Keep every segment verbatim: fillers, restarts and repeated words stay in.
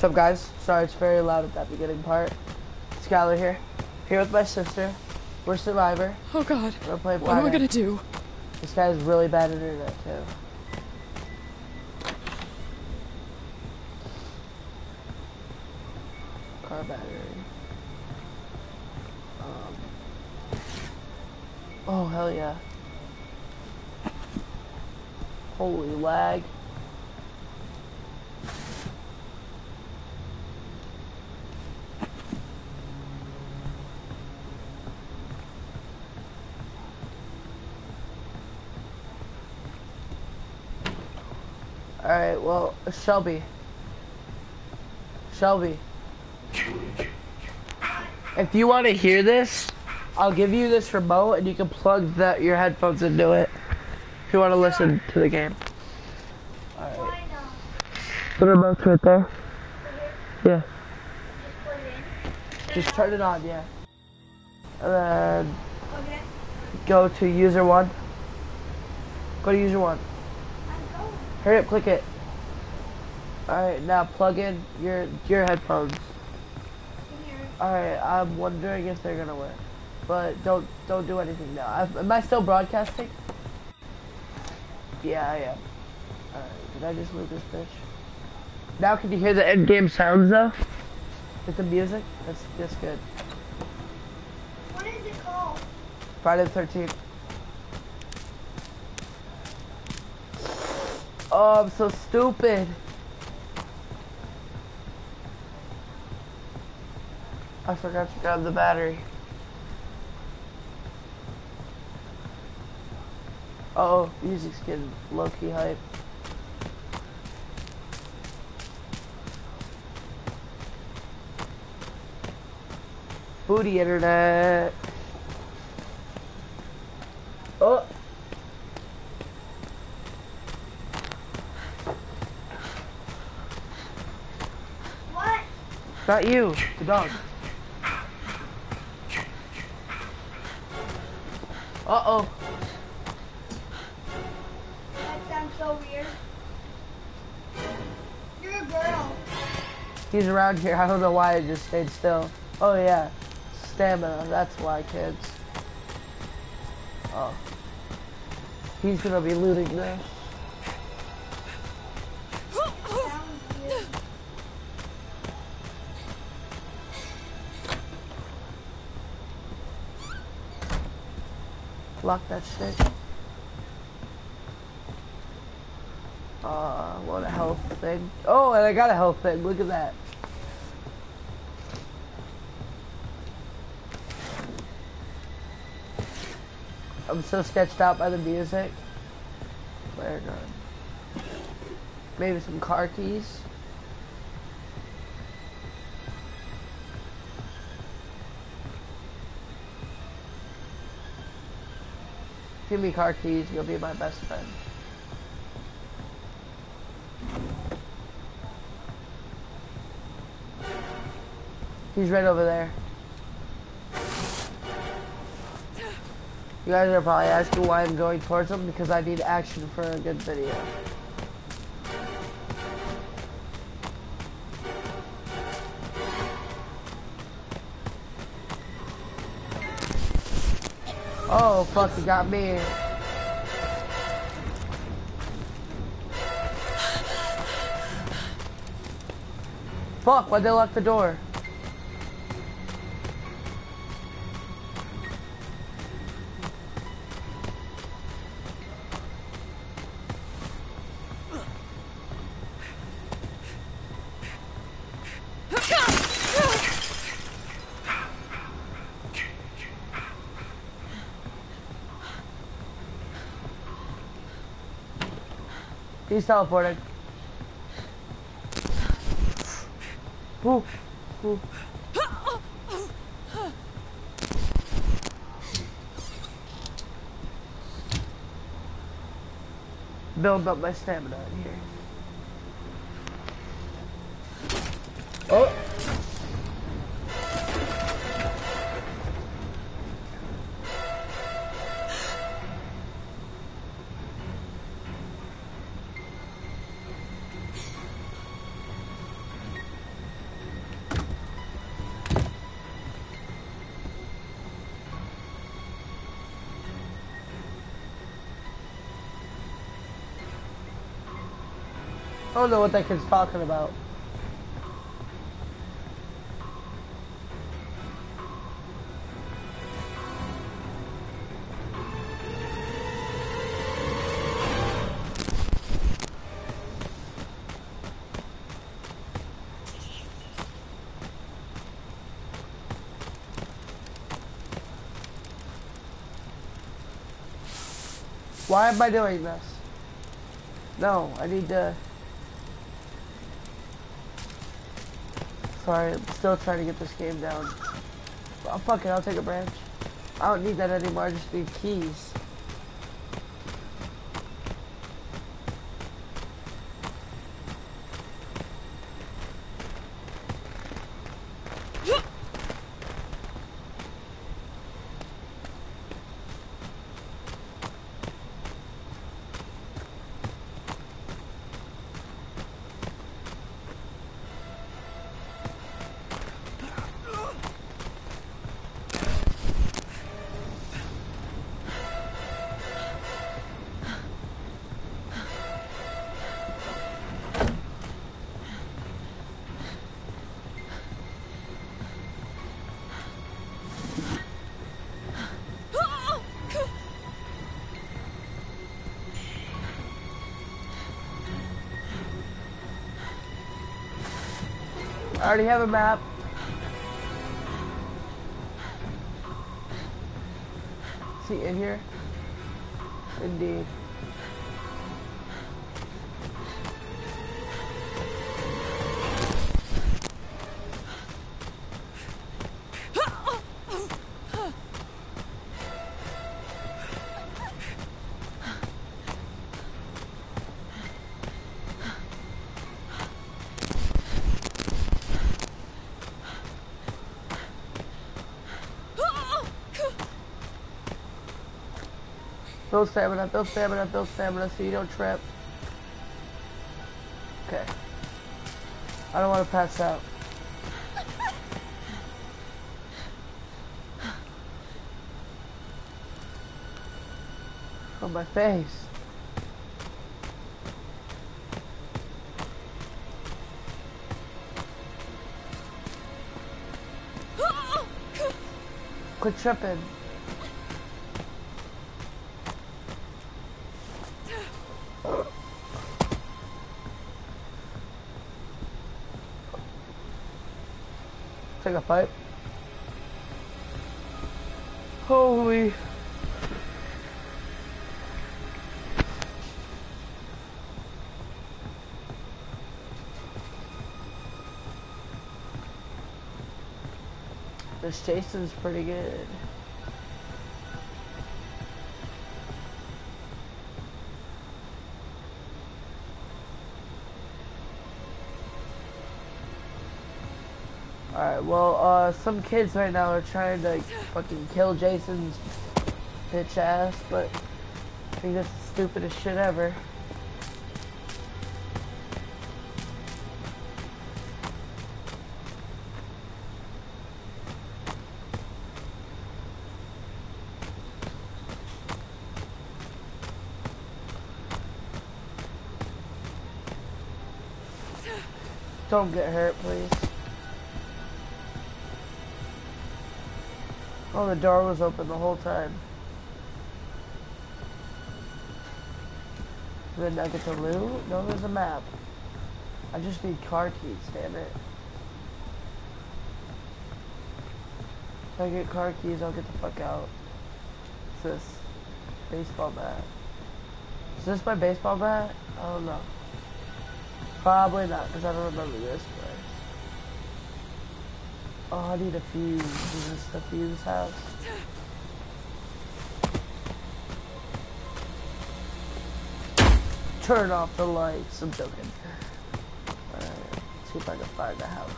What's up, guys? Sorry, it's very loud at that beginning part. Skylar here. Here with my sister. We're Survivor. Oh god. We're playing what am I gonna do? This guy has really bad internet, too. Car battery. Um. Oh, hell yeah. Holy lag. Alright, well, Shelby. Shelby. If you want to hear this, I'll give you this remote and you can plug that your headphones into it. If you want to listen to the game. Alright. The remote's right there. Yeah. Just turn it on, yeah. And then go to user one. Go to user one. Hurry up, click it. Alright, now plug in your your headphones. Alright, I'm wondering if they're gonna work. But don't don't do anything now. I, am I still broadcasting? Yeah, I am. Alright, did I just lose this bitch? Now can you hear the in-game sounds though? With the music? That's that's good. What is it called? Friday the thirteenth. Oh, I'm so stupid. I forgot to grab the battery. Uh oh, music's getting low-key hype. Booty internet. Oh. What? Not you, the dog. Uh-oh. That sounds so weird. You're a girl. He's around here. I don't know why I just stayed still. Oh yeah. Stamina. That's why, kids. Oh. He's gonna be looting this. Sounds weird. Lock that shit. Uh, what a health thing. Oh, and I got a health thing. Look at that. I'm so sketched out by the music. Flare gun. Maybe some car keys. Give me car keys, you'll be my best friend. He's right over there. You guys are probably asking why I'm going towards him, because I need action for a good video. Oh, fuck, he got me. Fuck, why'd they lock the door? He's teleported. Ooh, ooh. Build up my stamina in here. Oh! I don't know what that kid's talking about. Why am I doing this? No, I need to... Sorry, I'm still trying to get this game down. Oh, fuck it, I'll take a branch. I don't need that anymore, I just need keys. I already have a map. See in here? Indeed. Build stamina, build stamina, build stamina so you don't trip. Okay. I don't want to pass out. On my face. Quit tripping. Take a fight. Holy. This Jason's pretty good. Alright, well, uh, some kids right now are trying to fucking kill Jason's bitch ass, but I think that's the stupidest shit ever. Don't get hurt, please. Oh, the door was open the whole time. Did I get to loot? No, there's a map. I just need car keys, damn it. If I get car keys, I'll get the fuck out. What's this? Baseball bat. Is this my baseball bat? I don't know. Probably not, because I don't remember this place. Oh, I need a fuse. Is this the fuse house? Turn off the lights. I'm joking. Alright, see if I can find the house.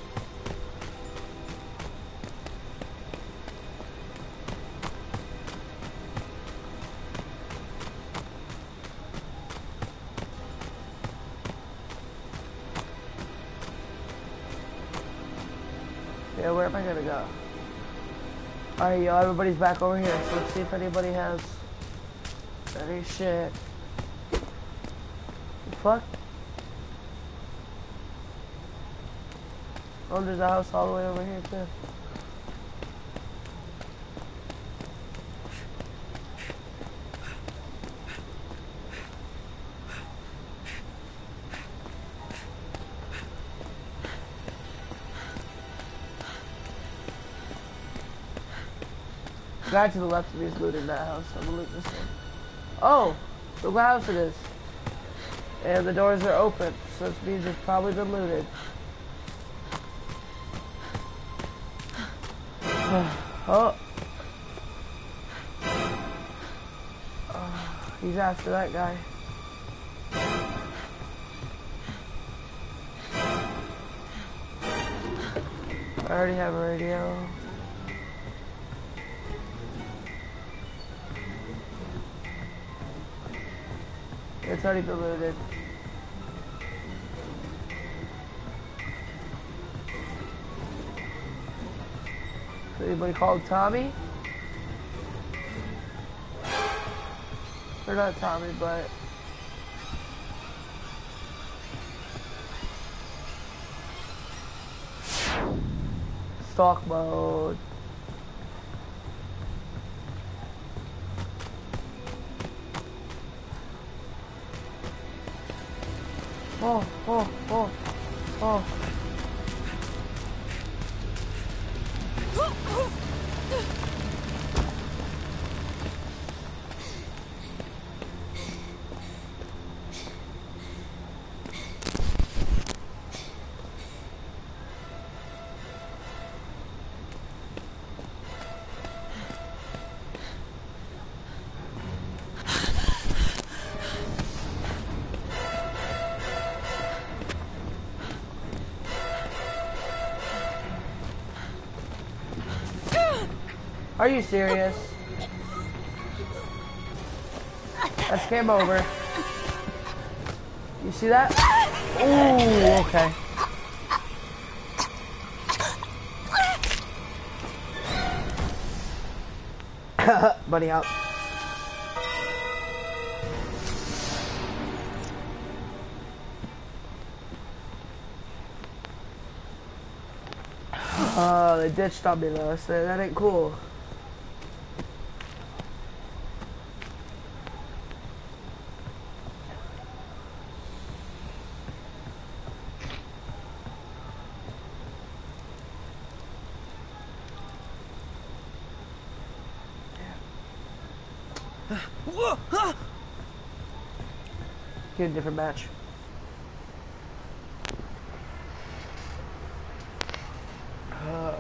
Yeah, where am I gonna go? Alright, yo, everybody's back over here, so let's see if anybody has any shit. Fuck? Oh, there's a house all the way over here too. The guy to the left of me is looting that house. I'm gonna loot this one. Oh! Look what house it is. And the doors are open, so this means it's probably been looted. Oh! Oh, he's after that guy. I already have a radio. It's already been looted. Anybody called Tommy? Or not Tommy, but... Stalk mode. Oh, oh, oh, oh. Are you serious? That's game over. You see that? Ooh, okay. Buddy out. Oh, they ditched on me though, so that ain't cool. Get a different match. Uh,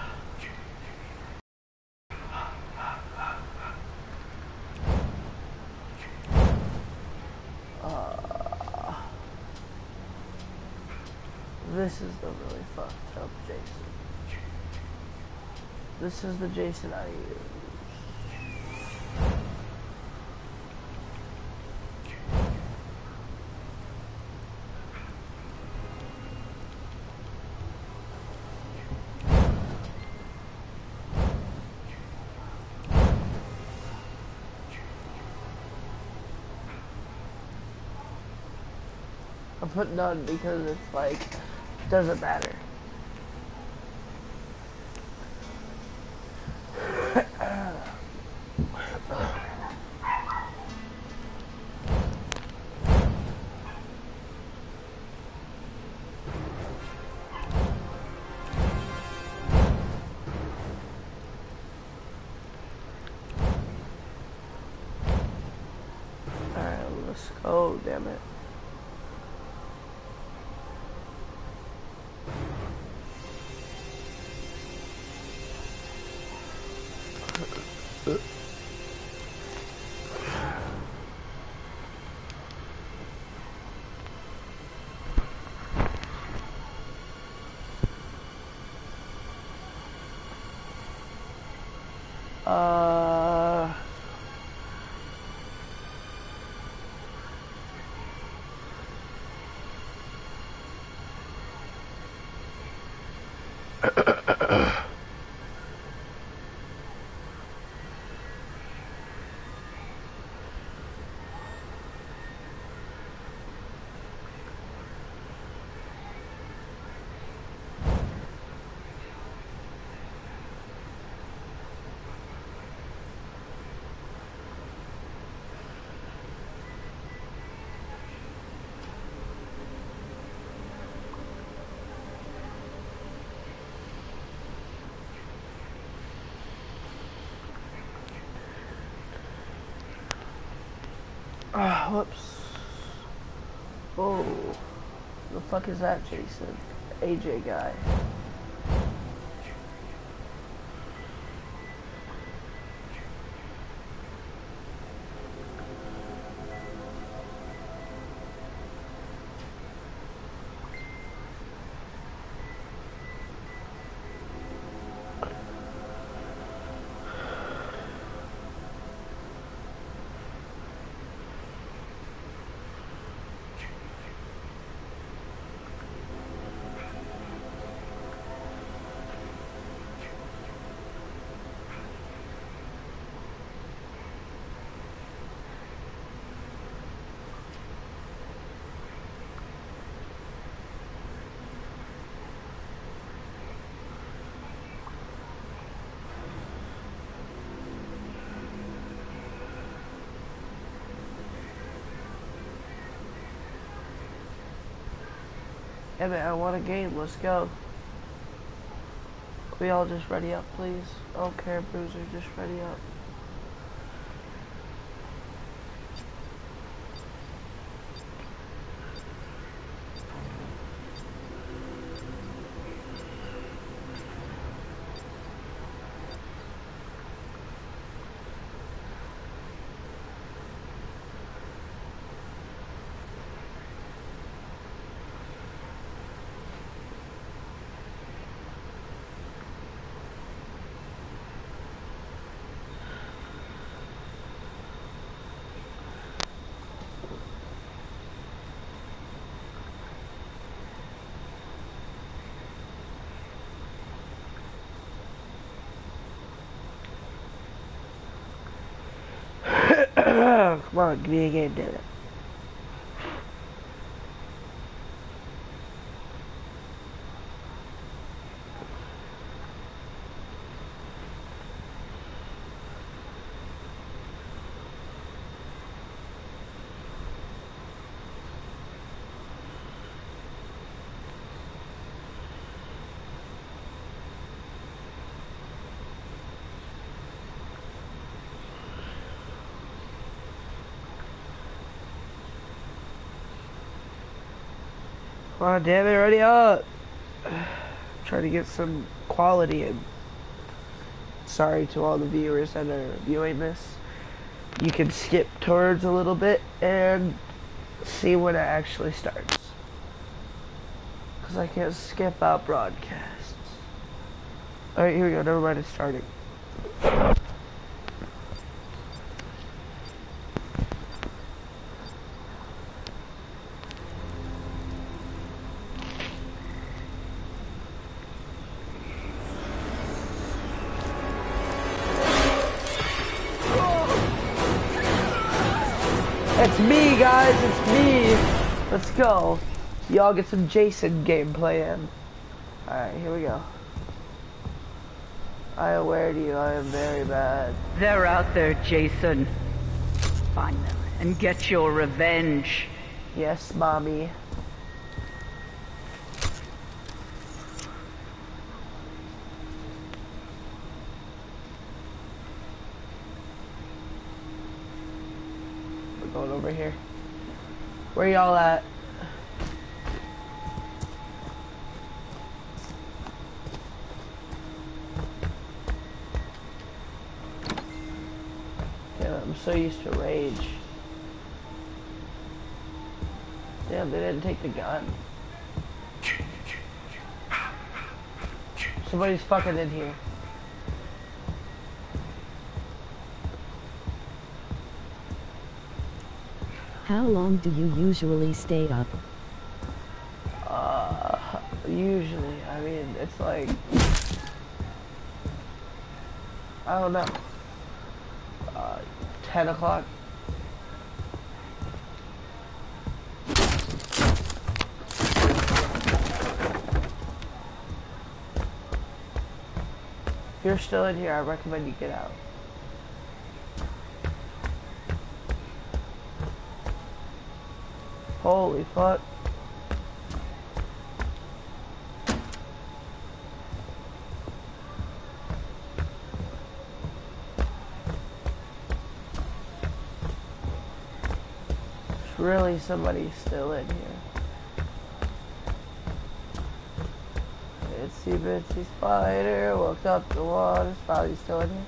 uh, this is the really fucked up Jason. This is the Jason I use. I put none because it's like, doesn't matter. Alright, let's go, damn it. Uh, Ah, whoops. Oh, the fuck is that, Jason? A J guy. Yeah, man, I want a game. Let's go. We all just ready up, please. I don't care, Bruiser. Just ready up. Come on, give me a game, damn it. Come on, damn it, ready up. Trying to get some quality in. Sorry to all the viewers that are viewing this. You can skip towards a little bit and see when it actually starts. Because I can't skip out broadcasts. Alright, here we go. Never mind, it's starting. It's me, guys, it's me. Let's go. Y'all get some Jason gameplay in. Alright, here we go. I aware to you, I am very bad. They're out there, Jason. Find them and get your revenge. Yes, mommy. Going over here. Where y'all at? Yeah, I'm so used to rage. Damn, they didn't take the gun. Somebody's fucking in here. How long do you usually stay up? Uh, usually, I mean, it's like, I don't know, uh, ten o'clock. If you're still in here, I recommend you get out. Holy fuck. really somebody's still in here. Itsy bitsy spider walked up the water spout. You still in here?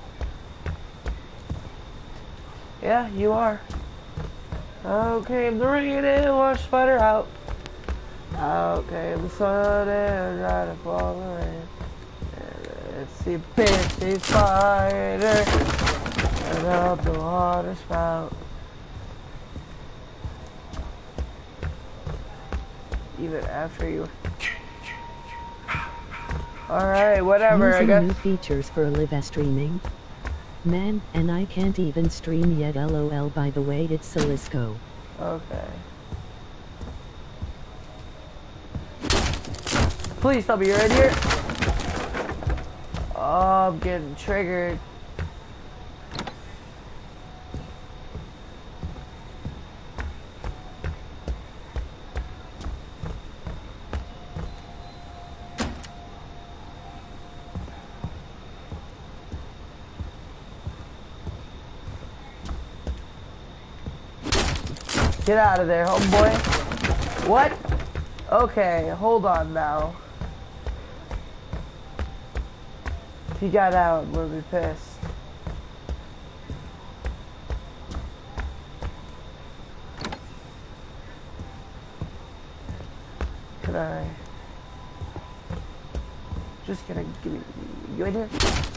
Yeah, you are. Out came the rain and washed spider out. Out came the sun and dried up all the rain. Itsy bitsy spider and up the water spout. Even after you. Alright, whatever, Using I guess. new features for live streaming. Man, and I can't even stream yet, lol. By the way, it's Cisco. Okay. Please tell me you're in here. Oh, I'm getting triggered. Get out of there, homeboy. What? Okay, hold on now. If he got out, we'll be pissed. Can I? Just gonna give me. You in here?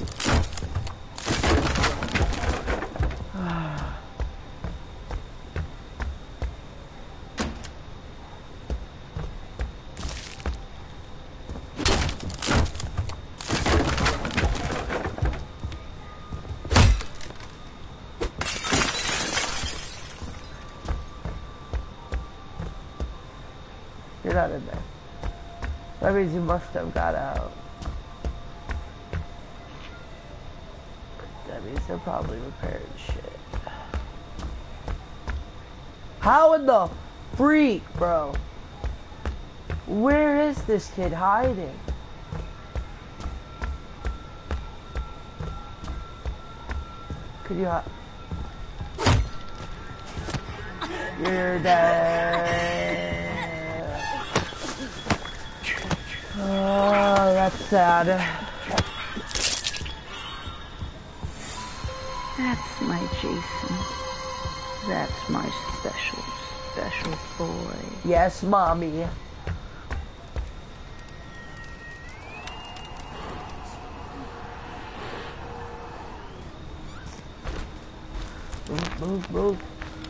You're not in there. That means you must have got out. That means they're probably repairing shit. How in the freak, bro? Where is this kid hiding? Could you hide? You're dead. Oh, that's sad. That's my Jason. That's my special, special boy. Yes, mommy. Move, move, move.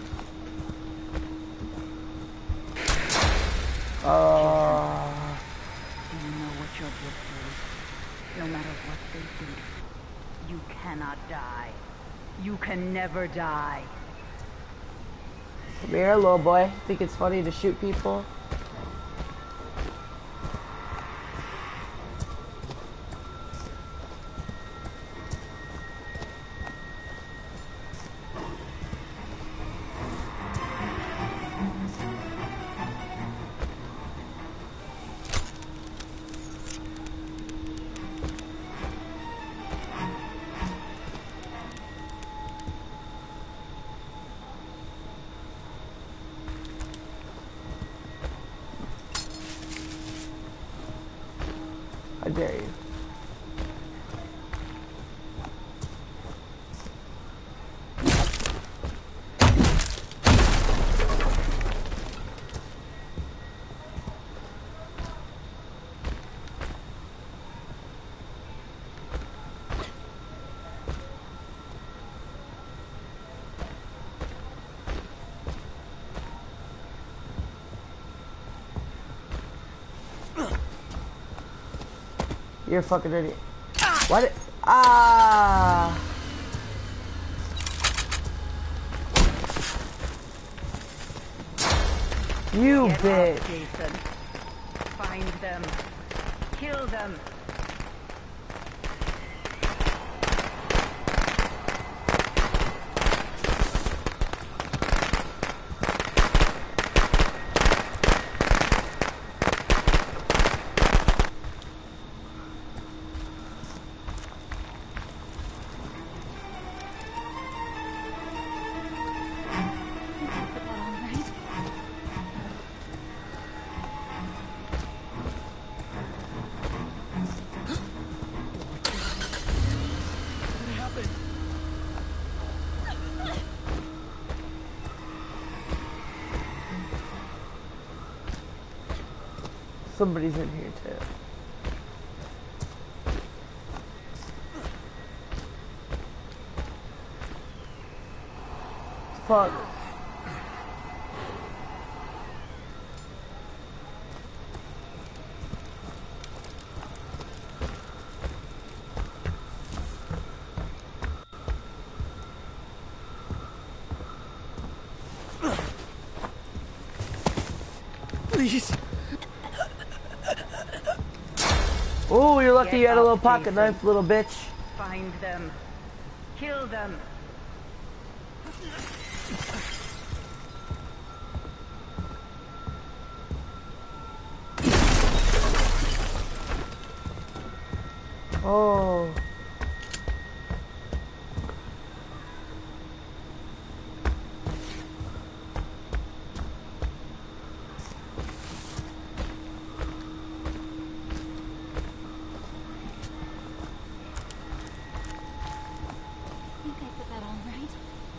Uh, Do you know what your gift is? No matter what they do, you cannot die. You can never die. come here, little boy. Think it's funny to shoot people? I dare you. You're a fucking idiot. What? It, ah! You Get bitch. out, Jason. Find them. Kill them. Somebody's in here too. Fuck. Please. Oh, you're lucky Get you had a little up, pocket Jason. knife, little bitch. Find them. Kill them. Oh. I think I put that on right.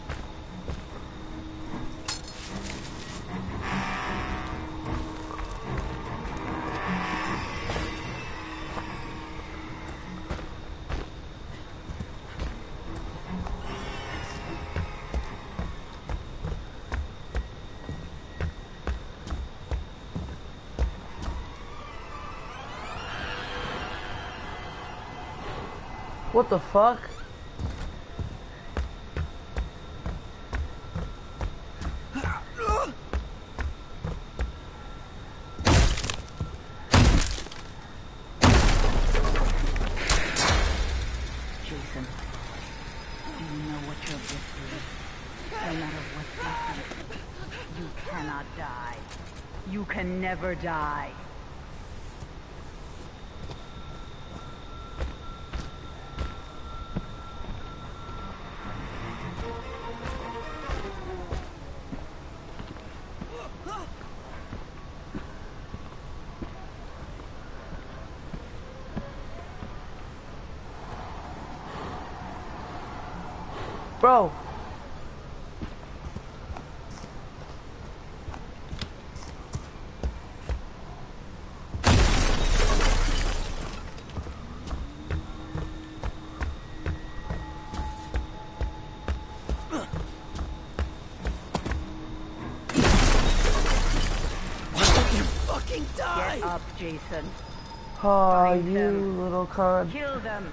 What the fuck? Jason, do you know what your gift is? No matter what they think, you cannot die. You can never die. Bro. Fucking die! Get up, Jason. Oh, Find you them. little con. Kill them.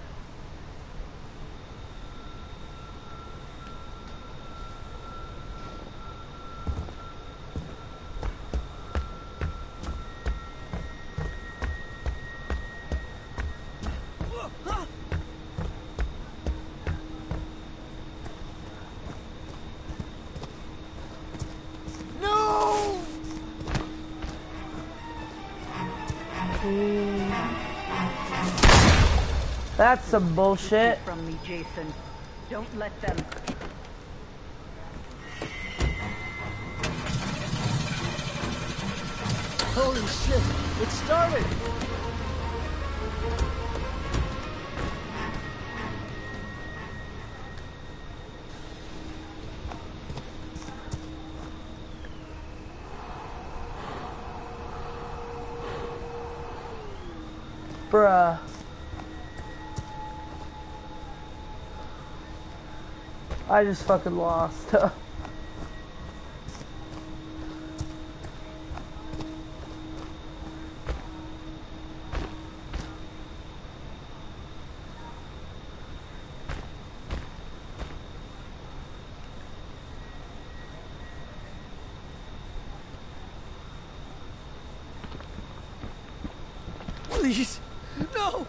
No! That's some bullshit. From me, Jason. Don't let them. Holy shit! It started! Bruh. I just fucking lost. Please! No!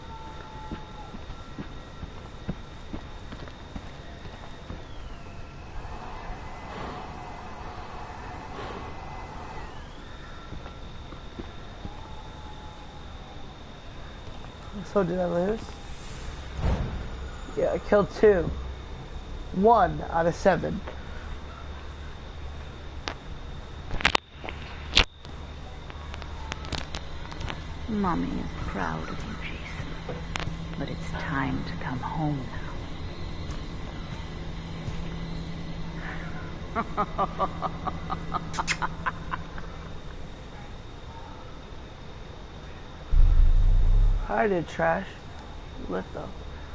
So did I lose? Yeah, I killed two. One out of seven. Mommy is proud of you, Jason. But it's time to come home now. I did trash. Lit though.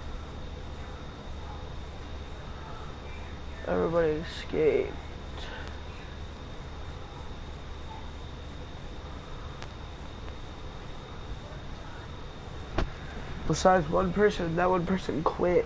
Everybody escaped. Besides one person, that one person quit.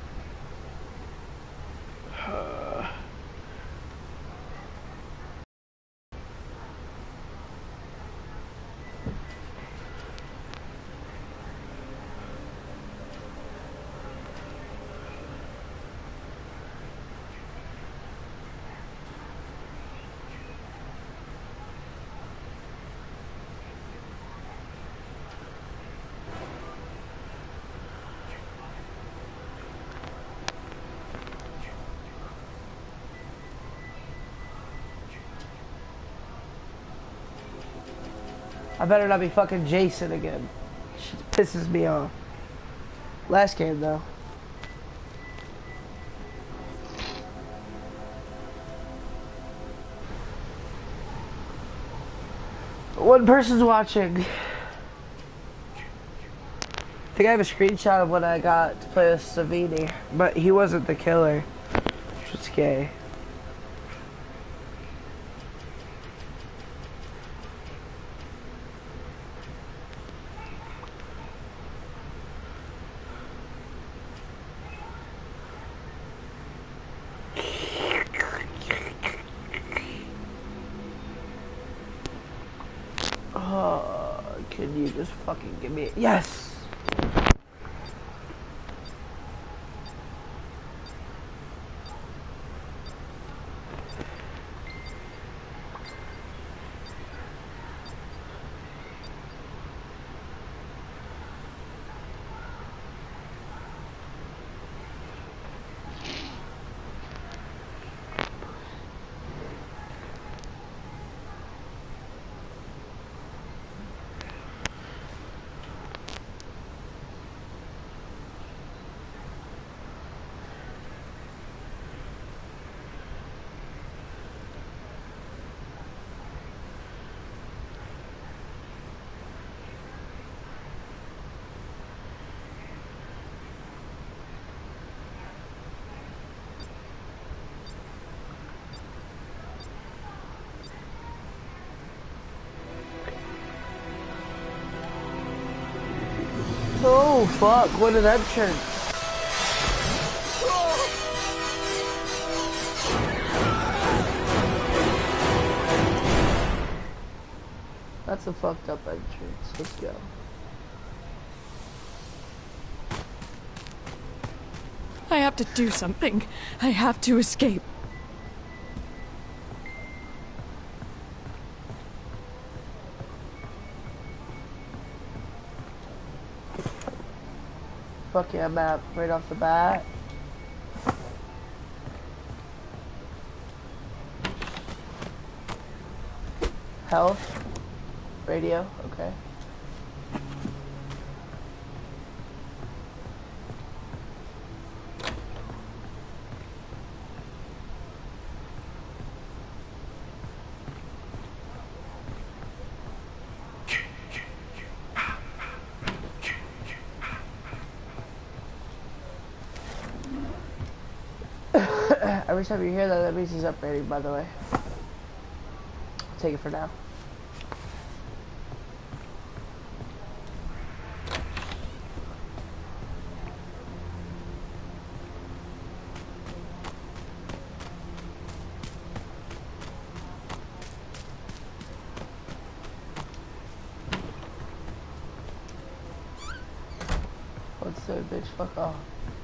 I better not be fucking Jason again. Shit pisses me off. Last game though. One person's watching. I think I have a screenshot of when I got to play with Savini, but he wasn't the killer, which was gay. Oh, can you just fucking give me it? Yes! Oh fuck, what did that turn? That's a fucked up entrance. Let's go. I have to do something. I have to escape. Fuck yeah, map right off the bat. Health. Radio, okay. Every time you hear that, that means he's upgrading, by the way. I'll take it for now. What's the bitch? Fuck off.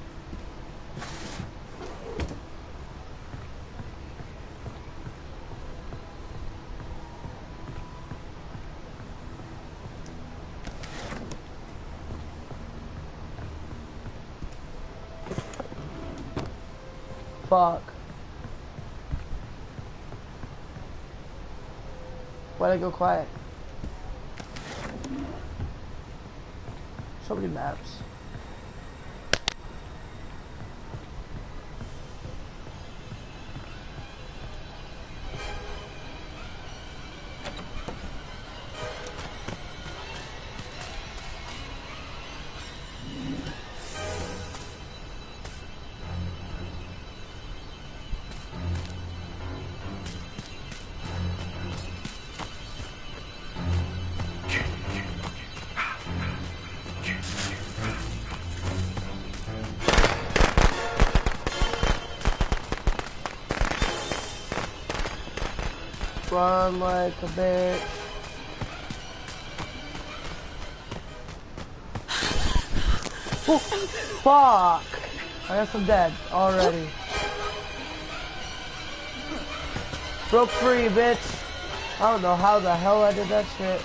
Fuck. Why'd I go quiet? So many maps. run like a bitch. Oh, fuck! I guess I'm dead already. Broke free, bitch. I don't know how the hell I did that shit.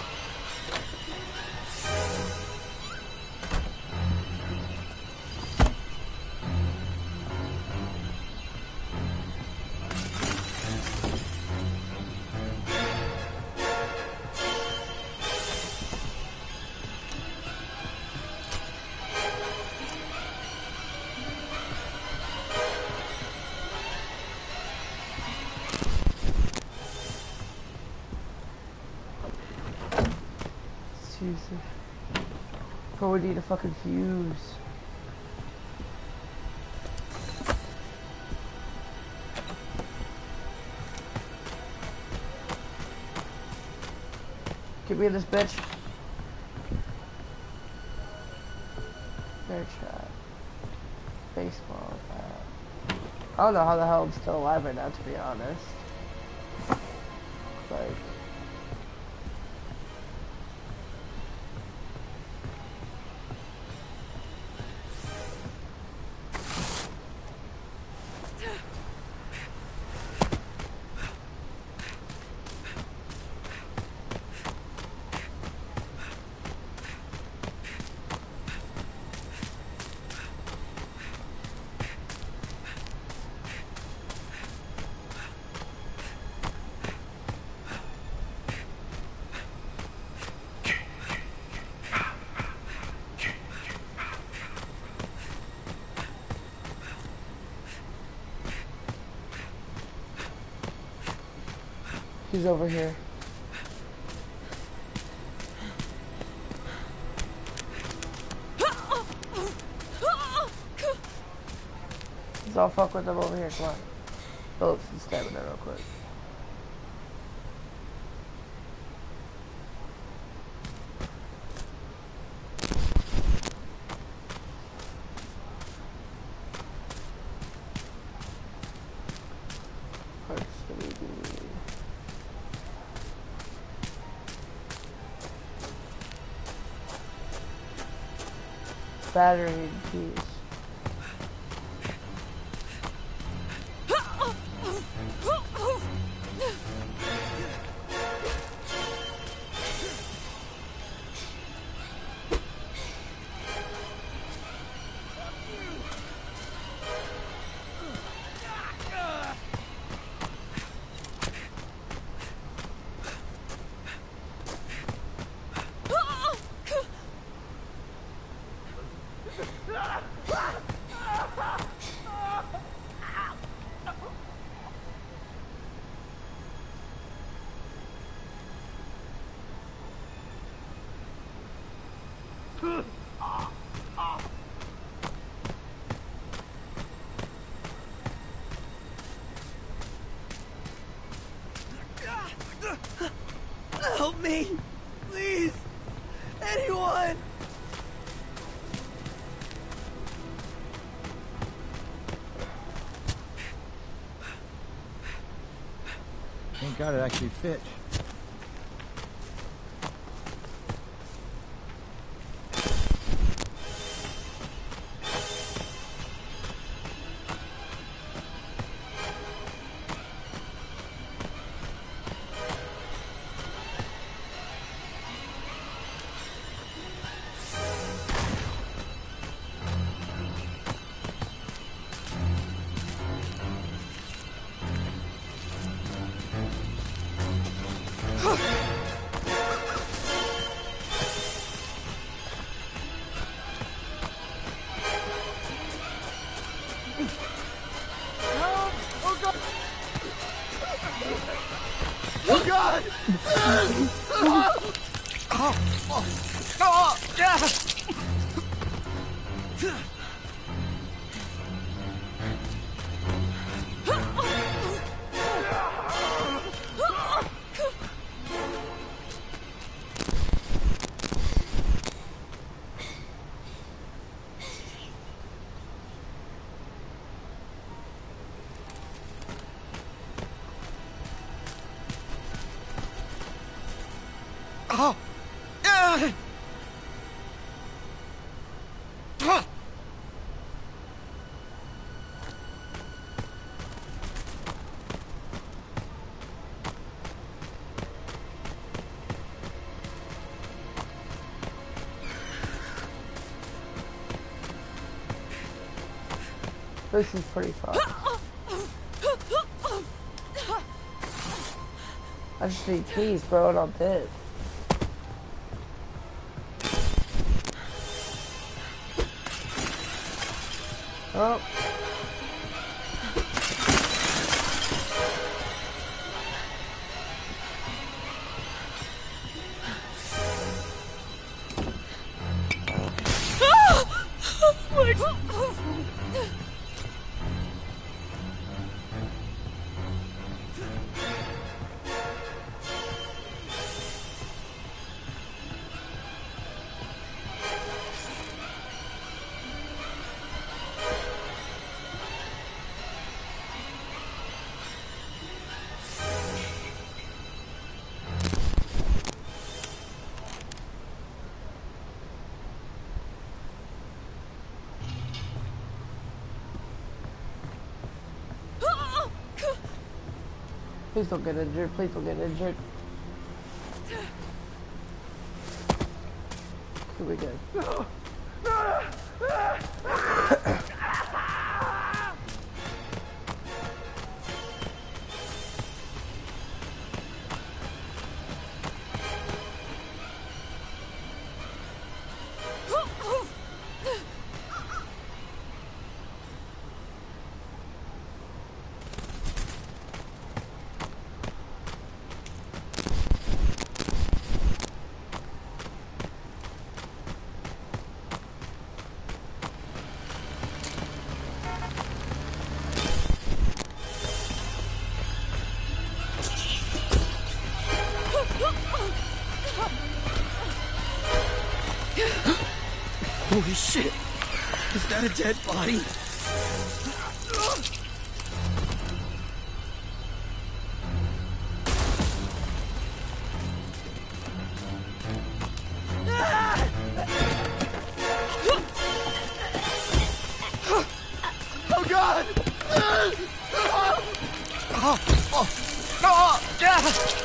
Bro, we need a fucking fuse. Get me in this bitch. Bear trap. Baseball bat. I don't know how the hell I'm still alive right now, to be honest. Like... He's over here. Let's all fuck with them over here, come on. Phillips and stamina real quick. Battery keys. Help me! Please! Anyone! Thank God it actually fit. Oh! Ah! Ah! This is pretty fun. I just need keys, bro, and I'm dead. Oh. Please don't get injured. Please don't get injured. Here we go. Holy shit! Is that a dead body? Oh god! Oh! Oh! Oh! Oh!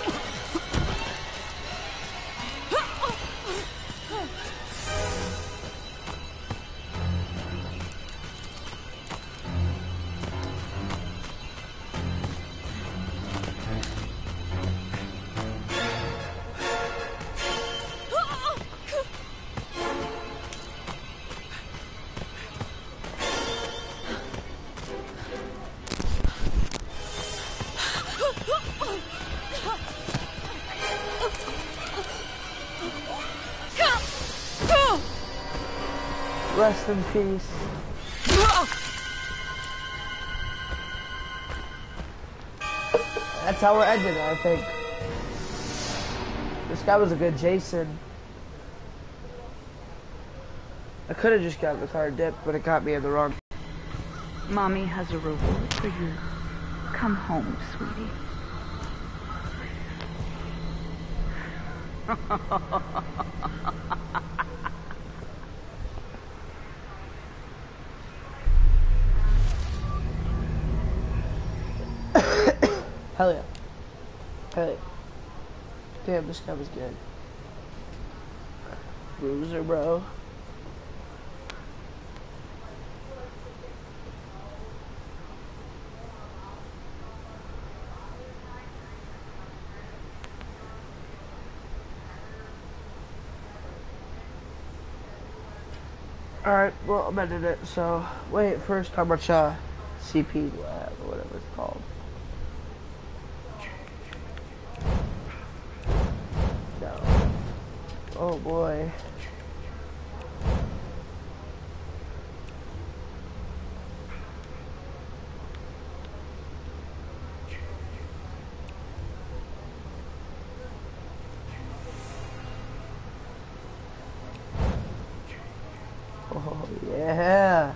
Rest in peace. That's how we're ending it, I think. This guy was a good Jason. I could have just gotten the car dipped, but it got me in the wrong. Mommy has a reward for you. Come home, sweetie. Hell yeah. Hell yeah. Damn, this guy was good. Bruiser, bro. Alright, well, I'm ending it, so wait, first, how much uh, C P do I have, or whatever it's called? No. Oh boy. Oh yeah.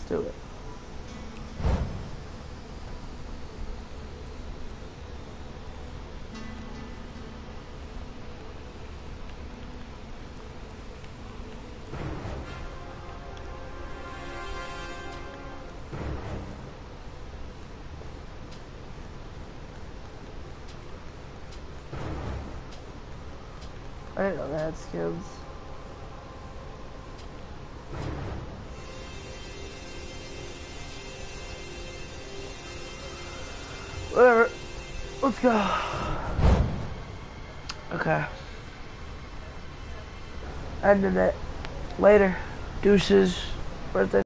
Let's do it. I didn't know they had skins. Whatever. Let's go. Okay. Ending it. Later. Deuces. Birthday.